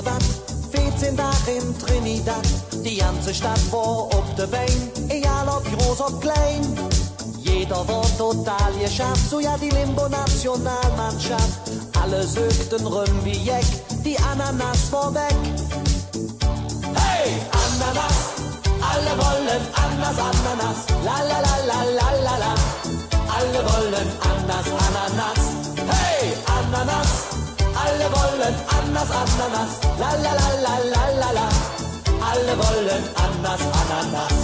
dat, 14 Tage in Trinidad. Die ganze Stadt war op de Bein, egal ob groß ob klein. Jeder war total geschafft, so ja die Limbo-Nationalmannschaft. Alle sögten rum wie Jeck, die Ananas war weg. Hey, Ananas, alle wollen Ananas, Ananas, la la la la la la la. Alle wollen Ananas, Ananas. Hey, Ananas, alle wollen Ananas, Ananas, la la la la la la la. Alle wollen Ananas, Ananas.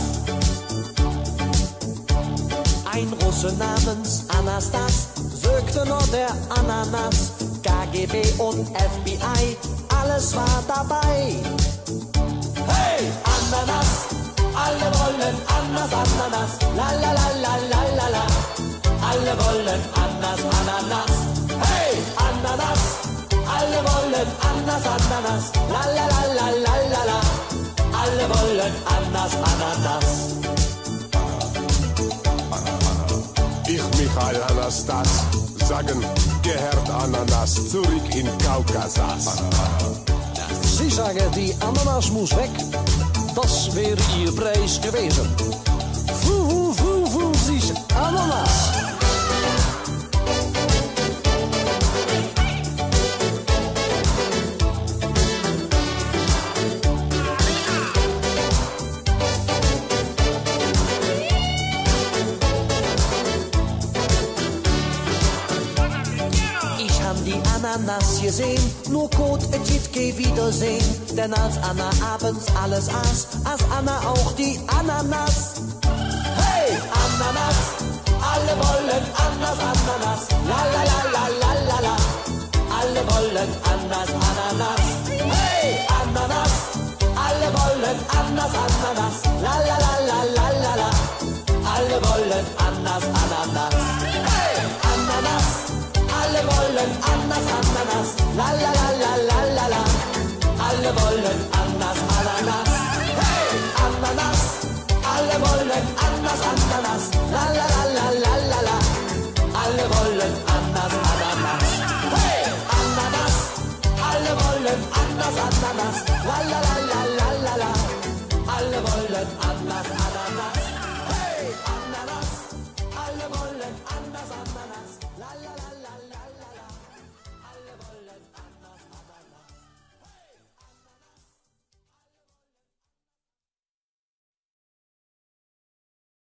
Ein Russe namens Anastas sögte nur der Ananas. KGB und FBI, alles war dabei. Hey, Ananas, alle wollen Ananas, Ananas, la la la la la la la. Alle wollen Ananas, Ananas. Hey, Ananas, alle wollen Ananas, Ananas, la la la la la la la. Alle wollen Ananas, Ananas. Ich, Michael Anastas, sagen, gehört Ananas zurück in Kaukasas. Sie sagen, die Ananas muss weg. Das wäre ihr Preis gewesen. Sich Ananas. Ananas gesehen, nur Kot, et jit geh Wiedersehen. Denn als Anna abends alles aß Anna auch die Ananas. Hey, Ananas, alle wollen Ananas, Ananas, la la la la la la la. Alle wollen Ananas, Ananas. Hey, Ananas, alle wollen Ananas, Ananas, la la la la la la la. Alle wollen Ananas, Ananas.